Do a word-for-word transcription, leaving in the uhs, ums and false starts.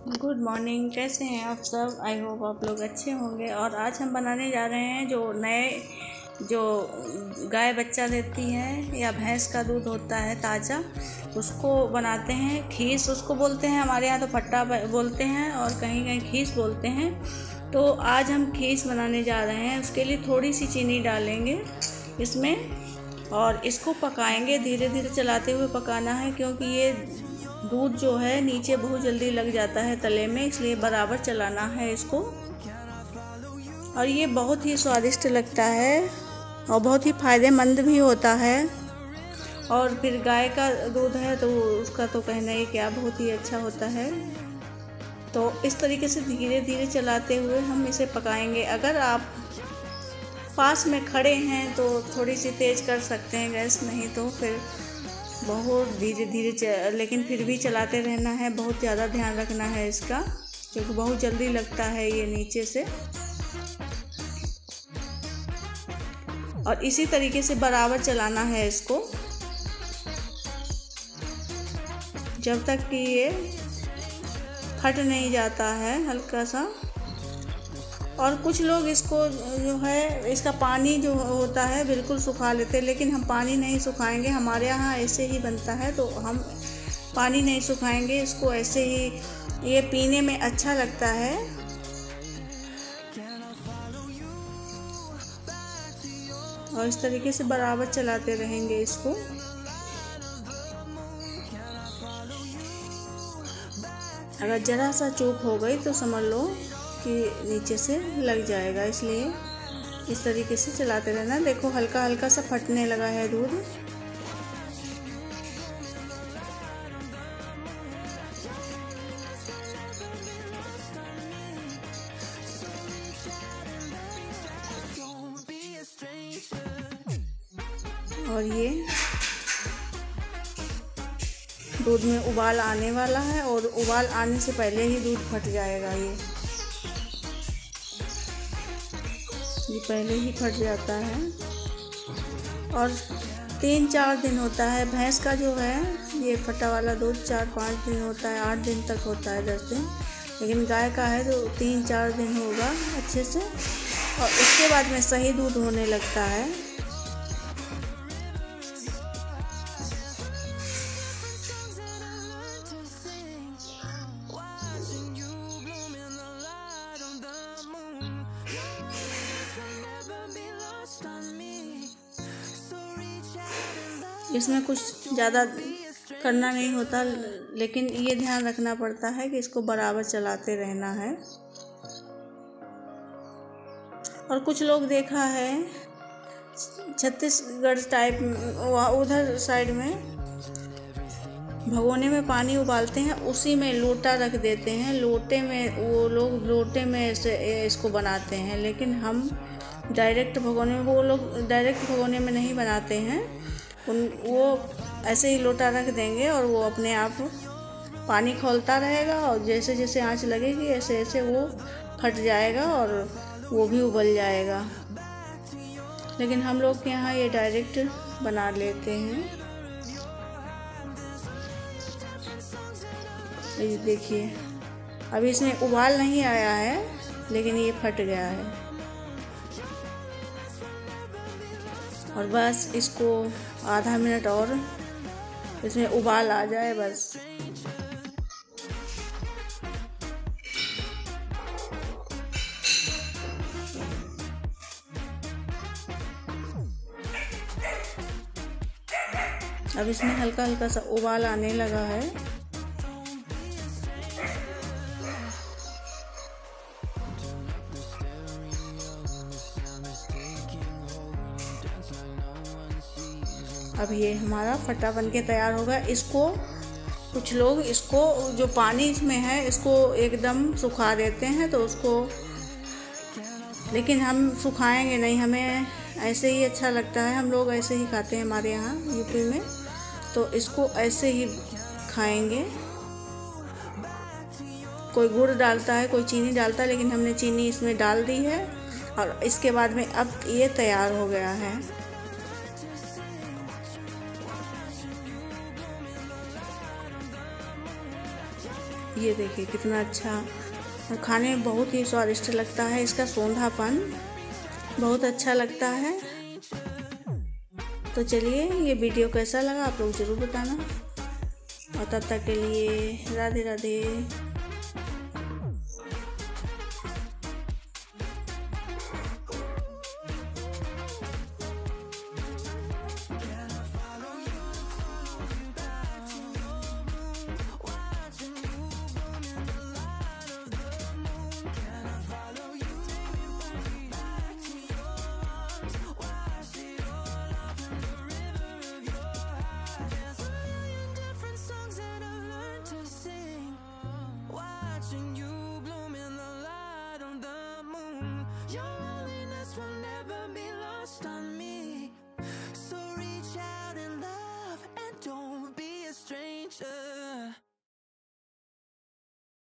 Good morning. कैसे हैं आप सब? आई होप आप लोग अच्छे होंगे। और आज हम बनाने जा रहे हैं जो नए जो गाय बच्चा देती है या भैंस का दूध होता है ताज़ा, उसको बनाते हैं खीस उसको बोलते हैं। हमारे यहाँ तो फट्टा बोलते हैं और कहीं कहीं खीस बोलते हैं। तो आज हम खीस बनाने जा रहे हैं। उसके लिए थोड़ी सी चीनी डालेंगे इसमें और इसको पकाएंगे। धीरे धीरे चलाते हुए पकाना है क्योंकि ये दूध जो है नीचे बहुत जल्दी लग जाता है तले में, इसलिए बराबर चलाना है इसको। और ये बहुत ही स्वादिष्ट लगता है और बहुत ही फ़ायदेमंद भी होता है। और फिर गाय का दूध है तो उसका तो कहना ही क्या, बहुत ही अच्छा होता है। तो इस तरीके से धीरे धीरे चलाते हुए हम इसे पकाएंगे। अगर आप पास में खड़े हैं तो थोड़ी सी तेज़ कर सकते हैं गैस, नहीं तो फिर बहुत धीरे धीरे, लेकिन फिर भी चलाते रहना है। बहुत ज़्यादा ध्यान रखना है इसका क्योंकि बहुत जल्दी लगता है ये नीचे से। और इसी तरीके से बराबर चलाना है इसको जब तक कि ये फट नहीं जाता है हल्का सा। और कुछ लोग इसको जो है इसका पानी जो होता है बिल्कुल सुखा लेते हैं, लेकिन हम पानी नहीं सुखाएंगे। हमारे यहाँ ऐसे ही बनता है तो हम पानी नहीं सुखाएंगे इसको, ऐसे ही ये पीने में अच्छा लगता है। और इस तरीके से बराबर चलाते रहेंगे इसको। अगर ज़रा सा चूक हो गई तो समझ लो कि नीचे से लग जाएगा, इसलिए इस तरीके से चलाते रहना। देखो हल्का हल्का सा फटने लगा है दूध। और ये दूध में उबाल आने वाला है और उबाल आने से पहले ही दूध फट जाएगा। ये ये पहले ही फट जाता है। और तीन चार दिन होता है भैंस का जो है ये फटा वाला दूध, चार पाँच दिन होता है, आठ दिन तक होता है, दस दिन। लेकिन गाय का है तो तीन चार दिन होगा अच्छे से। और उसके बाद में सही दूध होने लगता है। इसमें कुछ ज़्यादा करना नहीं होता, लेकिन ये ध्यान रखना पड़ता है कि इसको बराबर चलाते रहना है। और कुछ लोग देखा है छत्तीसगढ़ टाइप उधर साइड में भगोने में पानी उबालते हैं, उसी में लोटा रख देते हैं। लोटे में वो लोग लोटे में ऐसे इसको बनाते हैं, लेकिन हम डायरेक्ट भगोने में वो लोग डायरेक्ट भगोने में नहीं बनाते हैं। उन वो ऐसे ही लोटा रख देंगे और वो अपने आप पानी खौलता रहेगा और जैसे जैसे आंच लगेगी ऐसे ऐसे वो फट जाएगा और वो भी उबल जाएगा। लेकिन हम लोग के यहाँ ये डायरेक्ट बना लेते हैं। ये देखिए अभी इसमें उबाल नहीं आया है लेकिन ये फट गया है। और बस इसको आधा मिनट और इसमें उबाल आ जाए बस। अब इसमें हल्का हल्का सा उबाल आने लगा है। अब ये हमारा फटा बन के तैयार होगा। इसको कुछ लोग इसको जो पानी इसमें है इसको एकदम सुखा देते हैं तो उसको, लेकिन हम सुखाएंगे नहीं, हमें ऐसे ही अच्छा लगता है। हम लोग ऐसे ही खाते हैं हमारे यहाँ यूपी में, तो इसको ऐसे ही खाएंगे। कोई गुड़ डालता है, कोई चीनी डालता है, लेकिन हमने चीनी इसमें डाल दी है। और इसके बाद में अब ये तैयार हो गया है। ये देखिए कितना अच्छा और खाने में बहुत ही स्वादिष्ट लगता है। इसका सोंधापन बहुत अच्छा लगता है। तो चलिए, ये वीडियो कैसा लगा आप लोग ज़रूर बताना और तब तक के लिए राधे राधे।